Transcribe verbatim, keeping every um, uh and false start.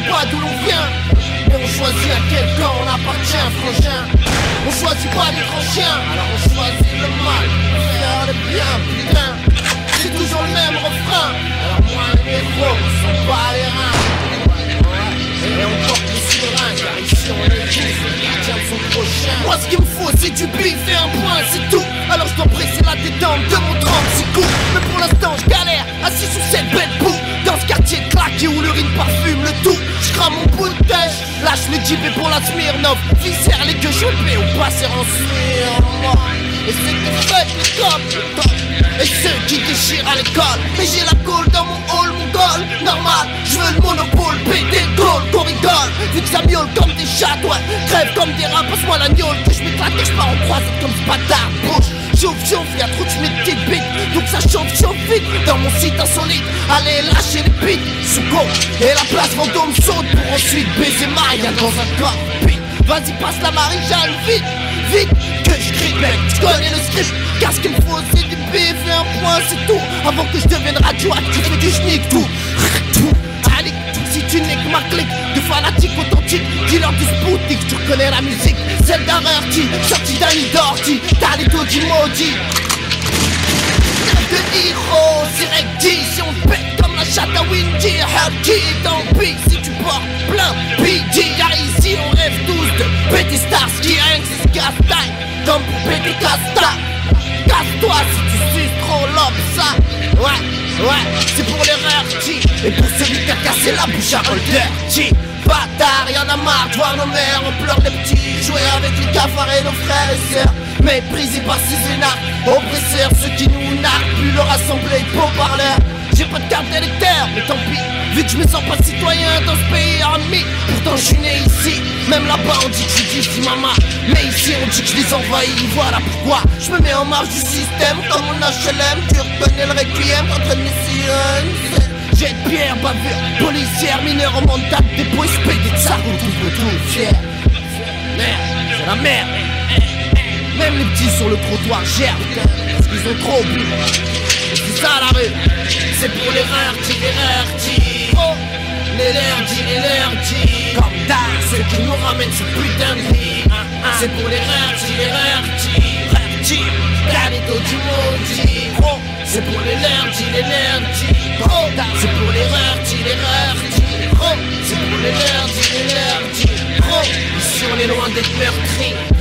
choisit pas d'où l'on vient, mais on choisit à quel camp on appartient, frangin. On choisit pas d'être en chien, alors on choisit le mal, faire le bien, putain. C'est toujours le même refrain, alors moi et mes gros, on s'en bat les reins. Et on porte le souverain, car ici on est tous le gardien de son prochain. Moi ce qu'il me faut c'est du bif et un point, c'est tout. Alors je dois presser la détente de mon trente-six coups. Mais pour l'instant je galère, assis sous cette belle boue. Dans ce quartier claqué où l'urine parfume le tout. Je crame mon bout de tèche, lâche le jeep et pour la Smirnoff. Viscère les gueux chopés ou passer en Smirnoff. Et c'est que fait le top, le top. Et ceux qui déchirent à l'école. Mais j'ai la colle dans mon hall, mon goal. Normal, je veux le monopole, péter le goal, qu'on rigole. Vu que ça miaule comme des chats, ouais. Crève comme des rats, passe-moi la gnôle. Que je m'éclate et je pars en croisade comme ce bâtard. Bouche, chauffe, chauffe, y'a trop de mes petites bites. Donc ça chauffe, chauffe vite. Dans mon site insolite, allez lâcher les pites. Sous go, et la place Vendôme saute pour ensuite baiser Maria dans un corps. Vas-y passe la Marie-Jeanne, vite, vite. Que je crie mec, je connais le script. Car ce qu'il me faut c'est du bif et un point c'est tout. Avant que je devienne radioactif et du schnick tout. Allez, si tu n'es que ma clique de fanatiques authentiques, dealer du Spoutnik, tu reconnais la musique. Celle d'un Rarty, sortie d'un nid d'ortie. T'as les dos maudit. De héros, direction, on pète comme la chatte à Windy. Hurty, tant pis si tu portes plein P D. Car ici on rêve tous de péter stars qui rien que c'est ce casse-taille. Comme pour péter Casta. Casse-toi si tu suces trop l'homme, ça. Ouais, ouais, c'est pour les Rarty. Et pour celui qui a cassé la bouche à Holder. Bâtard, y'en a marre de voir nos mères, on pleure les petits, jouer avec les cafards et nos frères et sœurs. Méprisés par ces énarques, oppresseurs, ceux qui nous narquent, plus leur assemblée de beaux parleurs. J'ai pas de carte d'électeur, mais tant pis, vu que je me sens pas citoyen dans ce pays ennemi. Pourtant je suis né ici, même là-bas on dit que je suis d'ici maman. Mais ici on dit que je les envahis, voilà pourquoi je me mets en marge du système comme mon H L M. Tu reconnais le requiem contre mes sirènes. Jet de pierre, bavure, policière, mineur en mandat, dépôt, expédié de ça, retrouve tout fier. Merde, c'est la merde. Même les petits sur le trottoir gèrent, parce qu'ils ont trop bu. Et c'est ça la rue, c'est pour les Rarty, les Rarty. Oh, les Rarty, les Rarty. Comme d'hab, ceux qui nous ramènent ce putain de vie. C'est pour les Rarty, les Rarty. Rarty, t'as les dos du maudit. Oh, c'est pour les Rarty, les Rarty. Oh, c'est pour les Rarty, les Rarty. Oh, c'est pour les Rarty, les Rarty. Oh, ici on est loin d'être meurtris.